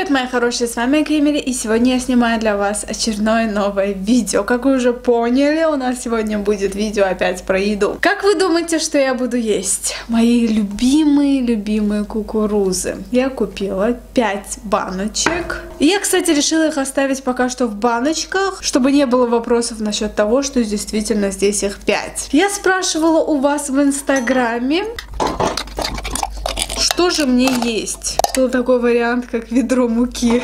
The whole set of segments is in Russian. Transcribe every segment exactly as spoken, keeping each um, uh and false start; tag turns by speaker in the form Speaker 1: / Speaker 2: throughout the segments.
Speaker 1: Привет, мои хорошие, с вами Кэмери, и сегодня я снимаю для вас очередное новое видео. Как вы уже поняли, у нас сегодня будет видео опять про еду. Как вы думаете, что я буду есть? Мои любимые-любимые кукурузы. Я купила пять баночек. И я, кстати, решила их оставить пока что в баночках, чтобы не было вопросов насчет того, что действительно здесь их пять. Я спрашивала у вас в инстаграме, что же мне есть? Был такой вариант, как ведро муки.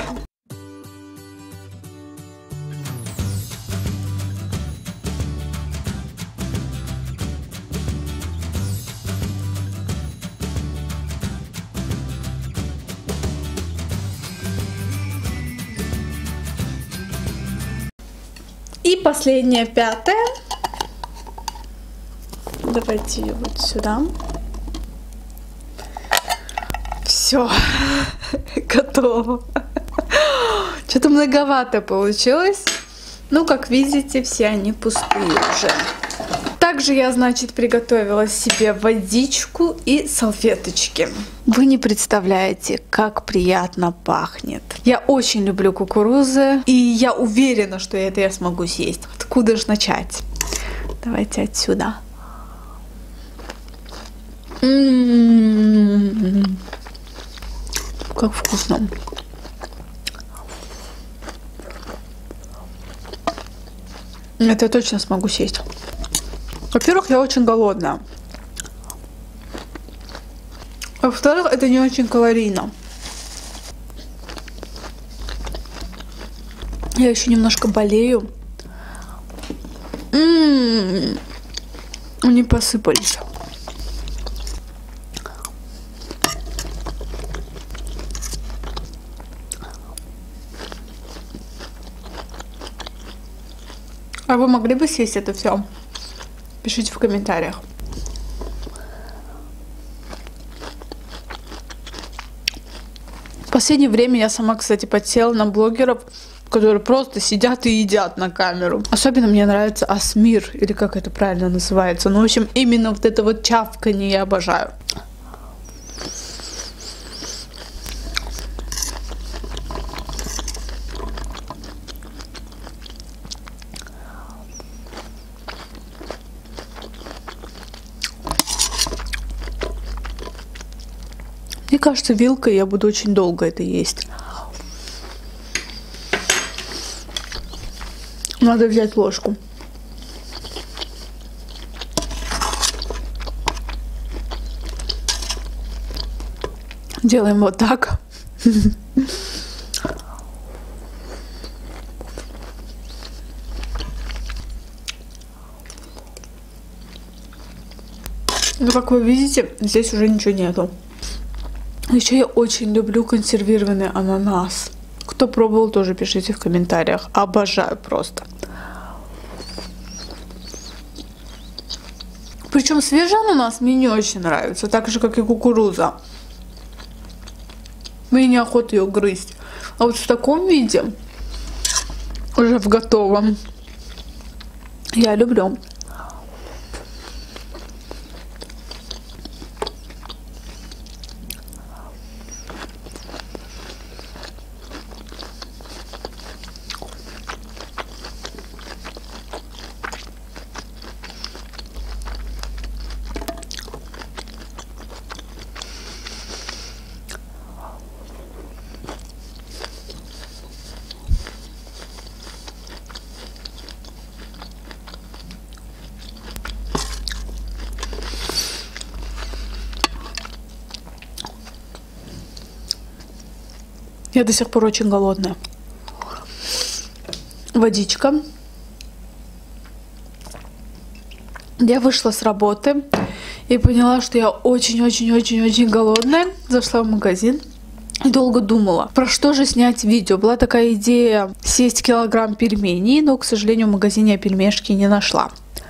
Speaker 1: И последняя, пятая. Давайте ее вот сюда. Все, готово. Что-то многовато получилось. Ну, как видите, все они пустые уже. Также я, значит, приготовила себе водичку и салфеточки. Вы не представляете, как приятно пахнет. Я очень люблю кукурузы, и я уверена, что это я смогу съесть. Откуда же начать? Давайте отсюда. М-м-м. Как вкусно. Это я точно смогу съесть. Во-первых, я очень голодная. А во-вторых, это не очень калорийно. Я еще немножко болею. М-м-м. Они посыпались. А вы могли бы съесть это все? Пишите в комментариях. В последнее время я сама, кстати, подсела на блогеров, которые просто сидят и едят на камеру. Особенно мне нравится Асмир, или как это правильно называется. Ну, в общем, именно вот это вот чавканье я обожаю. Мне кажется, вилкой я буду очень долго это есть. Надо взять ложку. Делаем вот так. Ну, как вы видите, здесь уже ничего нету. Еще я очень люблю консервированный ананас. Кто пробовал, тоже пишите в комментариях. Обожаю просто. Причем свежий ананас мне не очень нравится, так же как и кукуруза. Мне неохота ее грызть. А вот в таком виде, уже в готовом, я люблю. Я до сих пор очень голодная. Водичка. Я вышла с работы и поняла, что я очень-очень-очень-очень голодная. Зашла в магазин и долго думала, про что же снять видео. Была такая идея съесть килограмм пельменей, но, к сожалению, в магазине я пельмешки не нашла.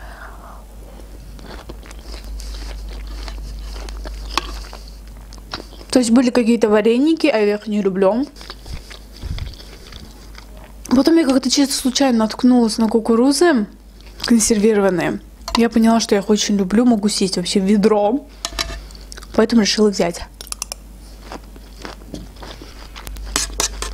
Speaker 1: То есть были какие-то вареники, а я их не люблю. Потом я как-то чисто случайно наткнулась на кукурузы консервированные. Я поняла, что я их очень люблю, могу съесть вообще ведро. Поэтому решила взять.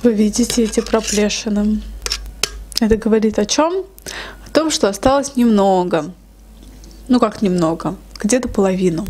Speaker 1: Вы видите эти проплешины? Это говорит о чем? О том, что осталось немного. Ну как немного? Где-то половину.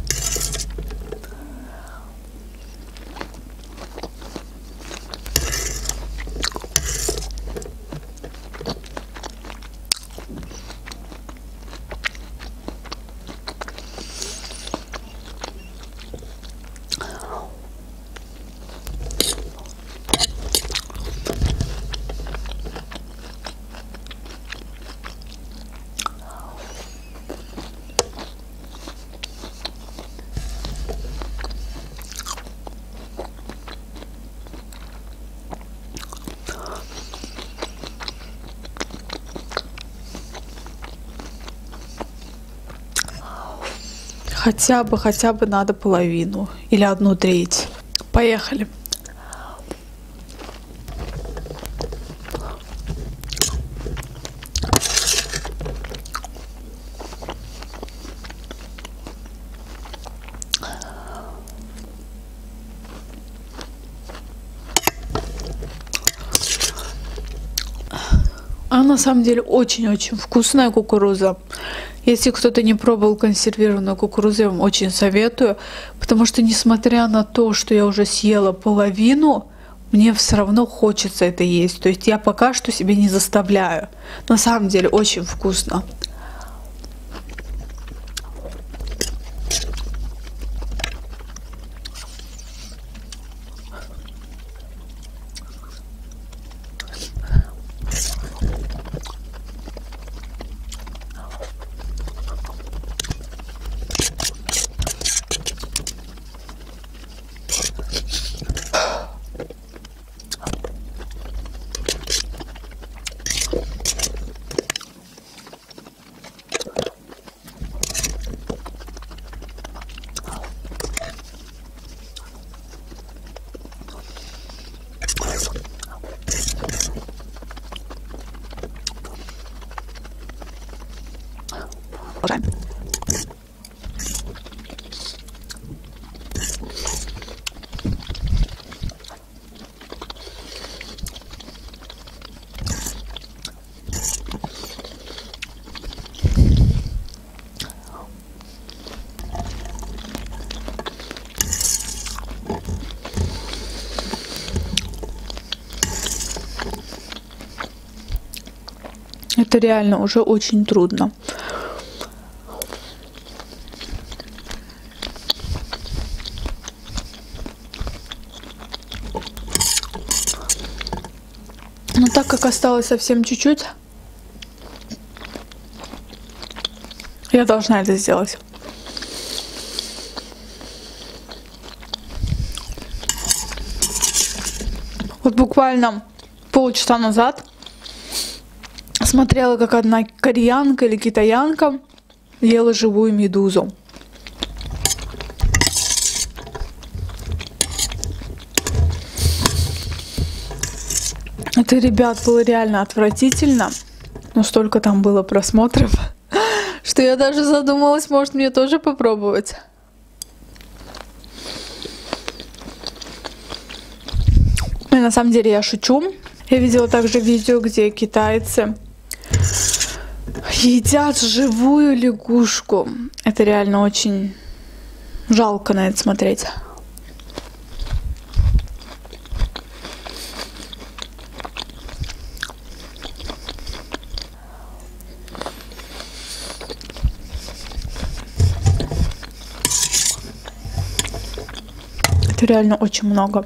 Speaker 1: Хотя бы, хотя бы надо половину или одну треть. Поехали. А на самом деле очень-очень вкусная кукуруза. Если кто-то не пробовал консервированную кукурузу, я вам очень советую, потому что несмотря на то, что я уже съела половину, мне все равно хочется это есть. То есть я пока что себе не заставляю. На самом деле очень вкусно. Это реально уже очень трудно. Но так как осталось совсем чуть-чуть, я должна это сделать. Вот буквально полчаса назад смотрела, как одна кореянка или китаянка ела живую медузу. Это, ребят, было реально отвратительно. Но столько там было просмотров, что я даже задумалась, может, мне тоже попробовать. И на самом деле я шучу. Я видела также видео, где китайцы едят живую лягушку. Это реально очень жалко на это смотреть. Это реально очень много.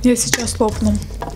Speaker 1: Я сейчас лопну.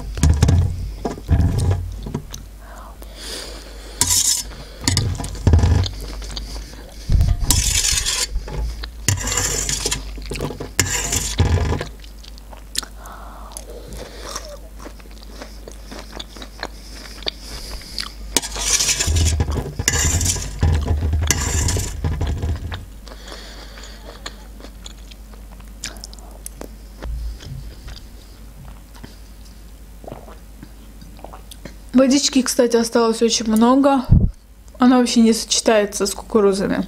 Speaker 1: Водички, кстати, осталось очень много. Она вообще не сочетается с кукурузами.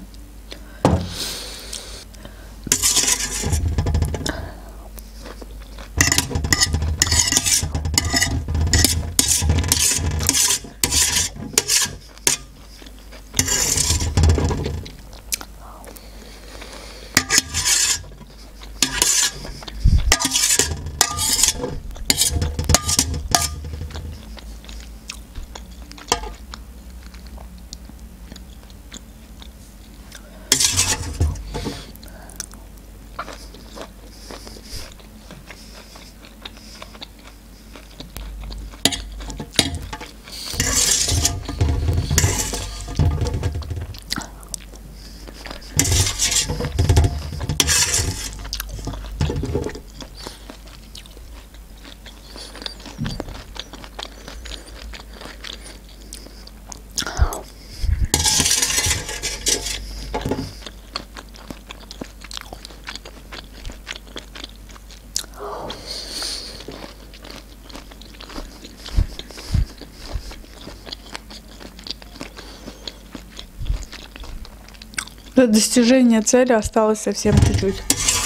Speaker 1: До достижения цели осталось совсем чуть-чуть.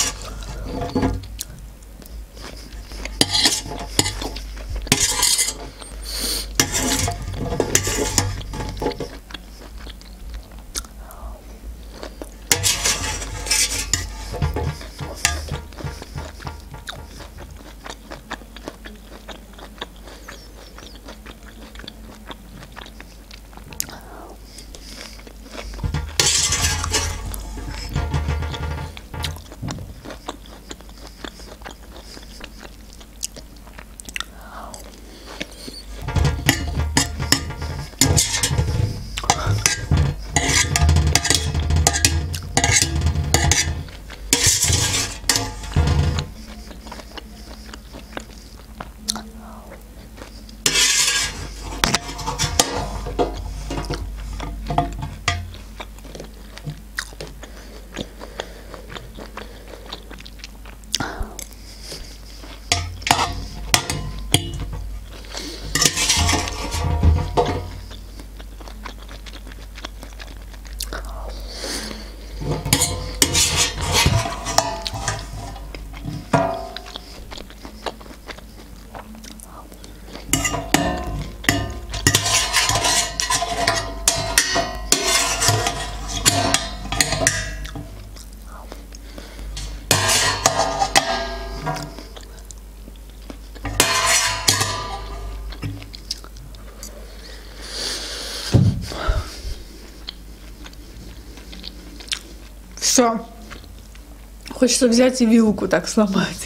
Speaker 1: Все. Хочется взять и вилку так сломать.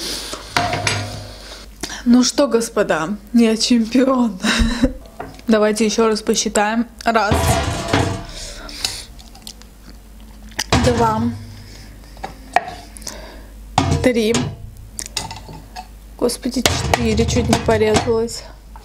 Speaker 1: Ну что, господа, я чемпион. Давайте еще раз посчитаем. Раз. Два. Три. Господи, четыре. Чуть не порезалась.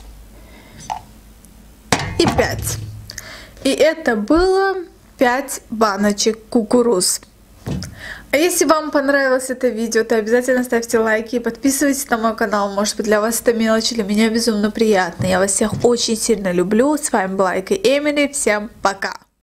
Speaker 1: И пять. И это было пять баночек кукуруз. А если вам понравилось это видео, то обязательно ставьте лайки и подписывайтесь на мой канал. Может быть, для вас это мелочь, для меня безумно приятно. Я вас всех очень сильно люблю. С вами была Эмили. Всем пока!